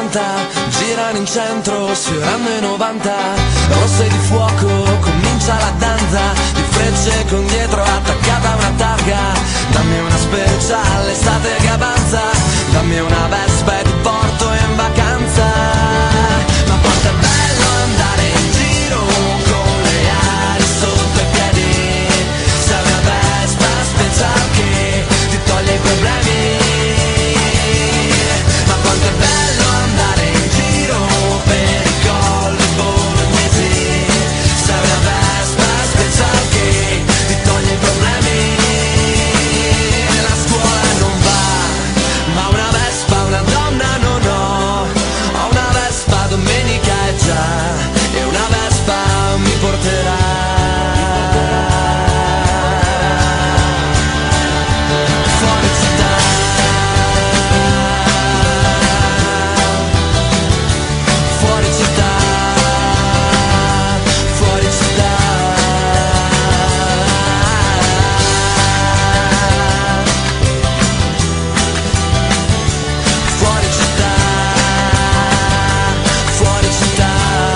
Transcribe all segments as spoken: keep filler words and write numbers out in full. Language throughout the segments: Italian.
ottanta, girano in centro sfiorando i novanta. Rosse di fuoco, comincia la danza, di frecce con dietro attaccata una targa. Dammi una special, l'estate che avanza, dammi una Vespa e ti porto in vacanza. Ma quanto è bello andare in giro con le ali sotto i piedi. Sei una Vespa special che ti toglie i problemi. Ma quanto è bello andare in giro per i colli bolognesi. Sei una Vespa special che ti toglie i problemi. La scuola non va, ma una Vespa, una donna non ho. Ho una Vespa, domenica è già, e una Vespa mi porterà. Fuori città, fuori città, fuori città. Fuori città, fuori città.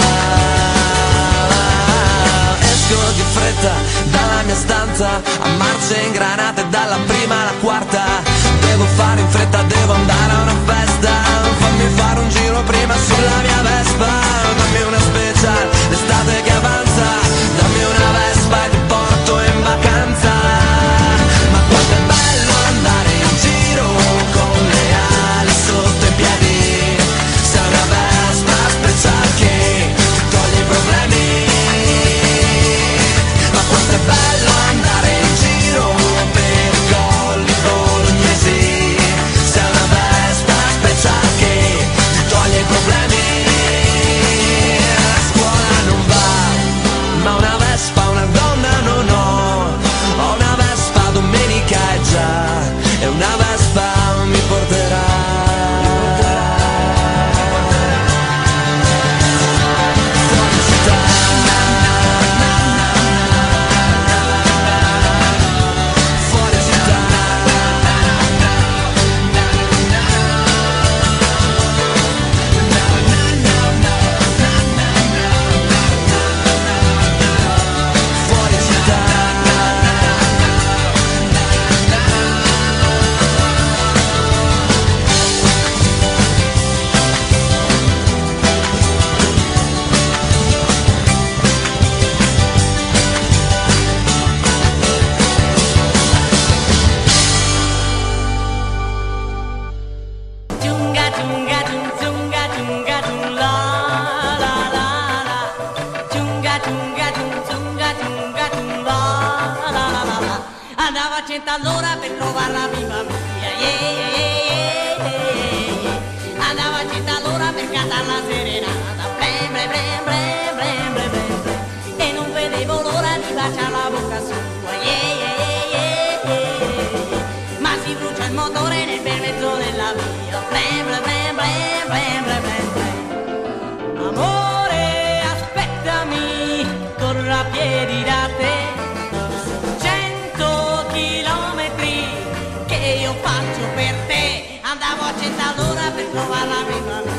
Esco di fretta dalla mia stanza, a marce ingranate dalla prima alla quarta. Devo fare in fretta, devo andare a una festa. Fammi fare un giro prima sulla mia Vespa. Dammi una special, l'estate che avanza, dammi una Vespa e ti porto in vacanza. Ma quanto è bello andare in giro con le ali sotto i piedi. Sei una Vespa special che ti toglie i problemi. Ma quanto è bello andare in giro per i colli bolognesi. Sei una Vespa special che ti toglie i problemi. La scuola non va, ma una Vespa, una donna non ho. Ho una Vespa, domenica è già, e una Vespa mi porterà. Fuori città, fuori città, fuori città. Giunga giunga giun giunga giunga giun la la la la. Giunga giunga giun giunga giunga giun la la la la la. Andavo a cento all'ora per trovare la bimba mia, yeah, yeah, yeah, yeah, yeah. Andavo a cento all'ora per cantare la serenata, blem blem blem blem blem blem blem blem. E non vedevo l'ora di baciare la bocca sua, yeah, yeah, yeah, yeah, yeah. Ma si brucia il motore nel bel mezzo della via, blem blem blem blem blem blem blem blem. Amore, aspettami, corro a piedi da te. Cento chilometri che io faccio per te. Andavo a cento all'ora per trovare la bimba mia.